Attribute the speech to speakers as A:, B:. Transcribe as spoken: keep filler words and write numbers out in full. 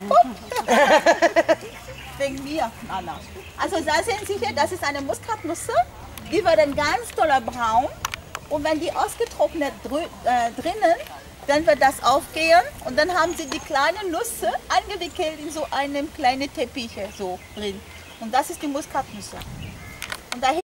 A: Wegen mir, Anna. Also da sehen Sie hier, das ist eine Muskatnuss. Die werden ganz toller braun. Und wenn die ausgetrocknet drü äh, drinnen, dann wird das aufgehen. Und dann haben Sie die kleinen Nüsse eingewickelt in so einem kleinen Teppich so drin. Und das ist die Muskatnuss. Und daher